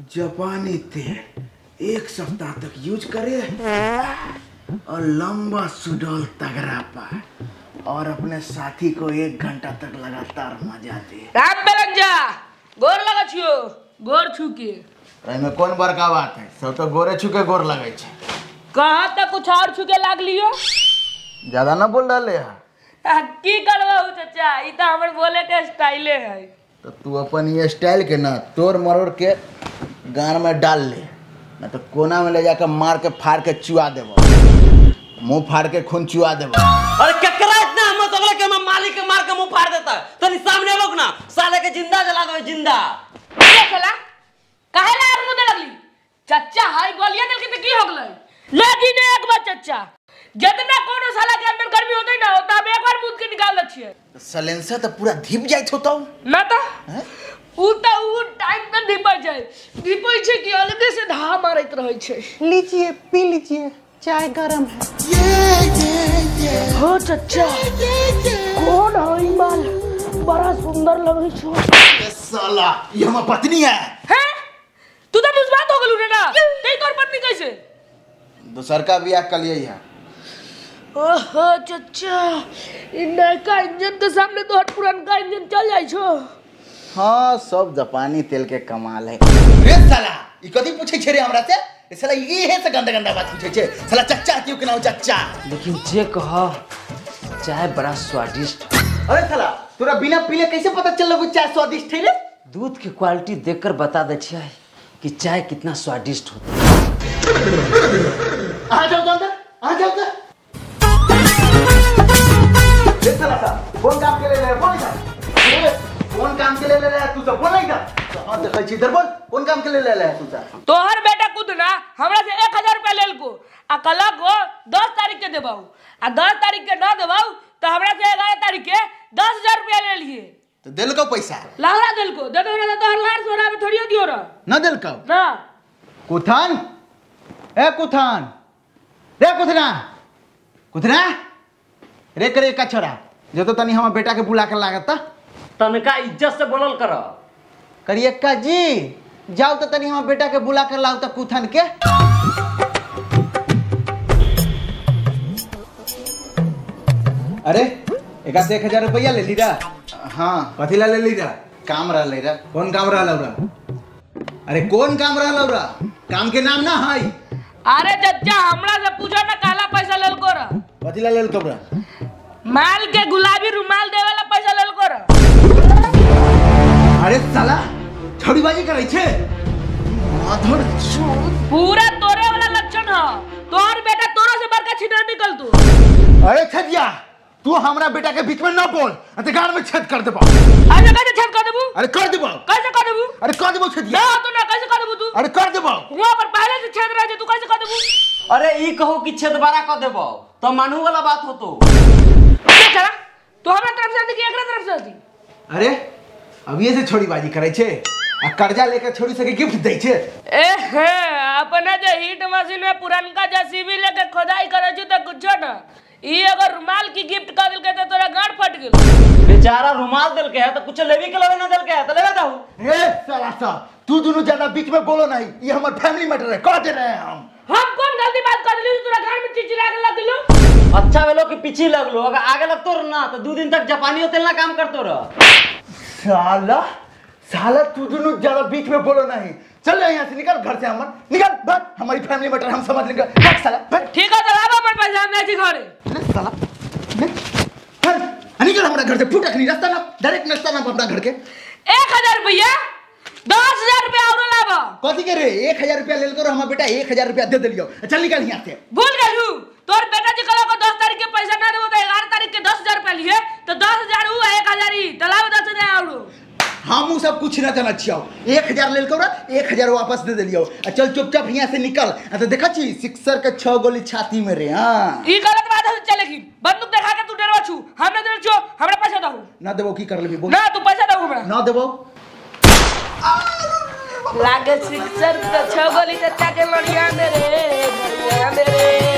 जापानी तेल 1 सप्ताह तक यूज करे और लंबा सुडौल तगड़ा पाए और अपने साथी को 1 घंटा तक लगातार मजा दे। राम बेरंजा गोर लगा छियो, गोर छुके में कौन बड़का बात है, सब तो गोरे छुके गोर लगे छे। कहाँ तक कुछ और छुके लाग लियो, ज्यादा ना बोल रहे है। की करवा चाचा, ई तो हमर बोले के स्टाइले है। तो तू अपन ये स्टाइल के ना तोड़ मरोड़ के गान में डाल ले, ना तो कोना में ले जाकर मार के फाड़ के चुआ देबो, मुंह फाड़ के खून चुआ देबो। अरे केकरा इतना हिम्मत होगले कि मैं मालिक के मार के मुंह फाड़ देता है? तनी सामने लोग ना साले के जिंदा जला दो, जिंदा। ये साला काहे ला मुंह दे लगली? चाचा हाई गोलियां दिल के की हो गलै? लेकिन एक बात चाचा, जितना कोनो साला के अंदर गर्मी होतै ना होता हम एक बार मुंह के निकाल लै छियै। सलेंसर तो पूरा धीप जाइत होतौ ना तो उ टाइम पे धिपै छै, धिपै छै कि अलगे से धा मारैत रहै छै। लीजिए पी लीजिए, चाय गरम है। हो चाचा कौन है माल, बड़ा सुंदर लगे छो। ये साला ये हमर पत्नी है। हैं तू तो मुझबात हो गलू रे ना, तेरी तोर पत्नी कैसे? दूसर का बियाह कर लिया है। ओहो चाचा, इ नया इंजन के सामने तो हट पुरानका इंजन चल जाई छो। हाँ सब जापानी तेल के कमाल है। रे साला ई कथि पूछे छे रे हमरा से? ए साला ये है से गंदा गंदा बात पूछे छे। साला चच्चा क्यों के नाम चच्चा? लेकिन जे कहा चाय बड़ा स्वादिष्ट। अरे साला तोरा बिना पीले कैसे पता चल कि चाय स्वादिष्ट है रे? दूध की क्वालिटी देखकर बता दे छियै कि चाय कितना स्वादिष्ट होता है। आ जाओ अंदर, आ जाओ अंदर। ये साला सा कौन काम के लिए ले बोल इधर, कौन काम के लिए ले रहा है तू? सब बोल इधर। हां देखै छी इधर बोल, कौन काम के लिए ले रहा है तू? सब तोहर बेटा खुद ना हमरा से 1000 रुपया लेल को आ कला को 10 तारीख के देबाऊ, आ 10 तारीख के ना देबाऊ तो हमरा से 11 तारीख के 10000 रुपया ले लिए। तो देल को पैसा लाहरा देल को दे दो ना, तो हर लार सोरा में थोड़ी दियो रा ना देल को ना। कुथान ए कुथान रे, कुथना कुथना रे करे का छोरा जो तो तनी हम बेटा के बुला के लागत तनका इज्जत से बोलल कर। करियक्का जी जाओ तो तनी हम बेटा के बुला के लाओ तो कुथन के। अरे एक 1000 रुपया ले ली रा। हाँ कथी ला ले ली रा? काम रह ले रा। कौन काम रह लौरा? अरे कौन काम रह लौरा? काम के नाम ना है। अरे चाचा हमरा से पूछो ना काला पैसा लेल को रा। कथी ला लेल को रा? माल के गुलाबी रुमाल दे वाला पैसा लेल को रा। अरे साला छोड़ीबाजी करे छे माधर चोद। पूरा तोरे वाला लक्षण है, तोहर बेटा तोरा से बड़का छिना निकल तू। अरे छदिया तू हमरा बेटा के बीच में ना बोल, अते गाड़ में छेद कर देबो। अरे कैसे छेद कर देबू? अरे कर देबो। कैसे कर देबू? अरे कर देबो छदिया। ना तो ना कैसे कर देबू तू? अरे कर देबो। वहां पर पहले से छेद रहे थे, तू कैसे कर देबू? अरे ई कहो कि छेदबारा कर देबो तो मानू वाला बात हो तो। क्या चला तो हमरा तरफ से आती कि एकरा तरफ से आती? अरे अभी से छोड़ीबाजी करे छे आ कर्जा लेकर छोड़ी सके गिफ्ट दे छे। ए हे अपना जे हिट मशीन में पुरानका जेसीबी लेके खोदाई करे छ त कुछ ना, ई अगर रुमाल की गिफ्ट कर दिल के तो तोरा गांड फट गेल। बेचारा रुमाल दिल के है तो कुछ लेवी के लेवे ना दिल के है तो लेवे दहू। ए साला सा तू दोनों ज्यादा बीच में बोलो नहीं, ये हमार फैमिली मैटर है, कह दे रहे हैं हम कौन गलती बात कर ली? तोरा गांड में चिचिरा के लग गेलो। अच्छा वेलो के पीछे लगलो, अगर आगे लगतो र ना तो 2 दिन तक जापानी तेल ना काम करतो रह। साला साला तू दोनों ज्यादा बीच में बोलो नहीं। चल यहाँ से निकल, घर से हमर निकल, बस हमारी फैमिली मैटर हम समझ लेंगे। बस साला बस। ठीक है तो आवा पर पैसा हम नहीं घरे। अरे साला निकल हमारा घर से, फुटक नहीं रास्ता ना, डायरेक्ट नाश्ता ना अपना घर के। 1000 रुपया 10000 रुपया और लावा। कथी के रे 1000 रुपया ले करो, हमारा बेटा 1000 रुपया दे दिलियो। चल निकल यहाँ से। भूल गलू तोर बेटा जी कला को 10 तारीख के पैसा ना देबो तो 11 तारीख के 10000 रुपया लिए तो 10000 हुआ 1000 ही तलाव 10000 आउरो। हम सब कुछ ना जाना छियो, 1000 ले करो 1000 वापस दे दिलियो। चल चुपचाप यहाँ से निकल। तो देखा छी सिक्सर के 6 गोली छाती में रे। हां ई गलत बात है, चलेगी बंदूक दिखा के तू डरवा छु, हमने डर छु, हमरा पैसा दहु ना देबो की कर लेबी बोल। ना तू पैसा दहु हमरा ना देबो। लागे सिक्सर के 6 गोली चचा के लड़िया मेरे